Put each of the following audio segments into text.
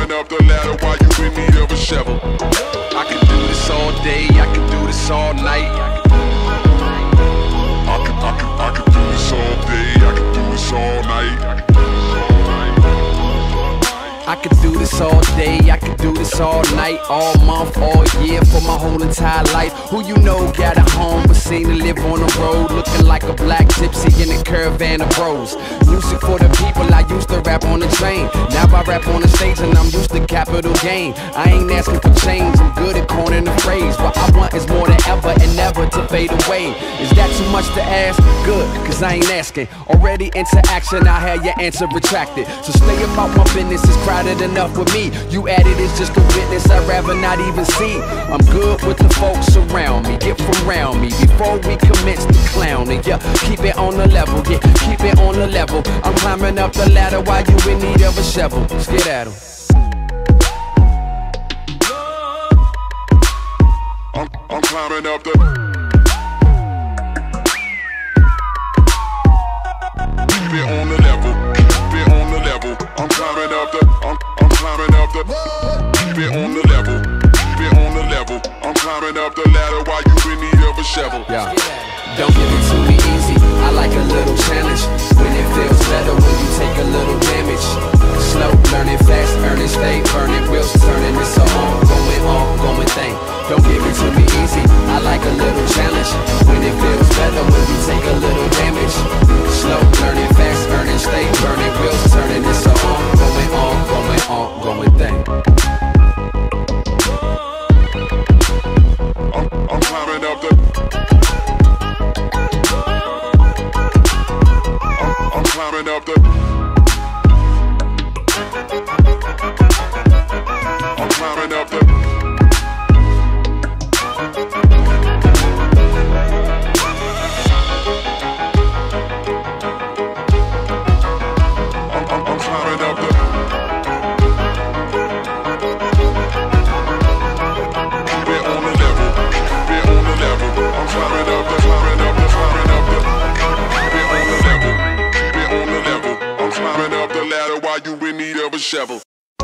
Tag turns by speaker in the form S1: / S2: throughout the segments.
S1: climbing up the ladder while you in need of a shovel.
S2: I can do this all day, I can do this all night.
S1: I can do this all day, I can do this all night.
S2: I could do this all day, I could do this all night, all month, all year, for my whole entire life. Who you know got a home but seem to live on the road, looking like a black gypsy in a caravan of bros. Music for the people, I used to rap on the train. Now I rap on the stage and I'm used to capital gain. I ain't asking for change, I'm good at coining the phrase. What I want is more than ever and never to fade away. Is that too much to ask? Good, cause I ain't asking. Already into action, I had your answer retracted. So stay about my business, it's crowded enough with me. You added is just a witness I'd rather not even see. I'm good with the folks around me, get from around me before we commence to clowning. Yeah, keep it on the level, yeah, keep it on the level. I'm climbing up the ladder while you in need of a shovel. Let's get at 'em.
S1: I'm climbing up the. Keep it on the level, keep it on the level. I'm climbing up the. I'm climbing up the. Keep it on the level, keep it on the level. I'm climbing up the ladder while you in need of a shovel.
S2: Yeah. Don't give it to me easy, I like a little challenge. When it feels better when you take a little damage. Slow, learning fast, earning, stay burning. Wheels turning, it's a ongoing thing. Don't give it to me easy, I like a little challenge. When it feels better when you take a little damage. Slow, learning fast, earning, stay burning. Wheels turning, it's a ongoing thing.
S1: I'm climbing up the. I'm climbing up the. I'm climbing up the. I'm climbing up the. Keep it on the level, keep it on the level. I'm climbing up the, climbing up the, climbing up the. Keep it on the level, keep it on the level. I'm climbing up the ladder while you in need of a shovel.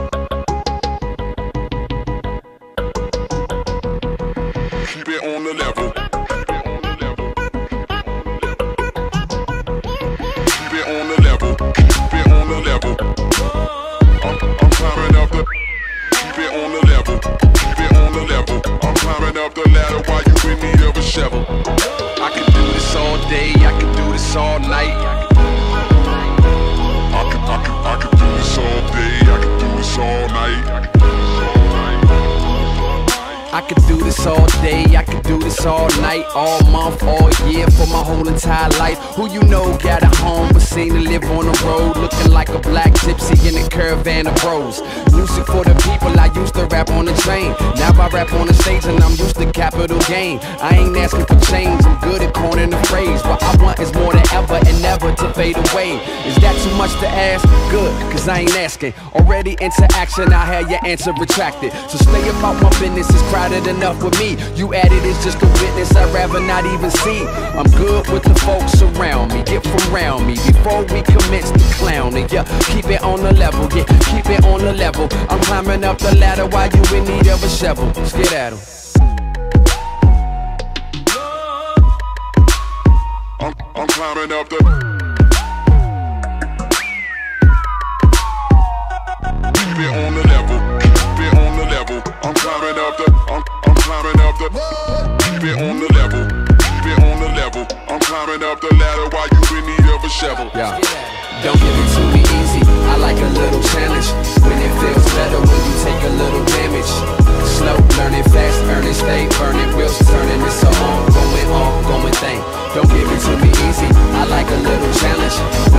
S1: Keep it on the level. Keep it on the level. Keep it on the level. I'm climbing up the. Keep it on the level. Keep it on the level. I'm climbing up the ladder while you in need of a shovel.
S2: I can do this all day, I can do this all night.
S1: I can do this all day. I can do this all night.
S2: I could do this all day, I could do this all night, all month, all year, for my whole entire life. Who you know got a home but seem to live on the road, looking like a black gypsy in a caravan of bros. Music for the people, I used to rap on the train. Now I rap on the stage and I'm used to capital gain. I ain't asking for change, I'm good at coining the phrase. What I want is more than ever and never to fade away. Is that too much to ask? Good, cause I ain't asking. Already into action, I had your answer retracted. So stay about my business, it's crowded enough with me. You added is just a witness I'd rather not even see. I'm good with the folks around me, get from around me before we commence to clowning. Yeah, keep it on the level, yeah, keep it on the level. I'm climbing up the ladder while you in need of a shovel. Let's get at 'em.
S1: I'm climbing up the. Keep it on the level, keep it on the level. I'm climbing up the. I'm climbing up the. Keep it on the level, keep it on the level. I'm climbing up the ladder while you in need of a shovel.
S2: Yeah. Don't give it to me easy, I like a little challenge. When it feels better when you take a little damage. Slow, learning fast, earning, stay burning. Wheels turning, it's a ongoing thing. Don't give it to me easy, I like a little challenge.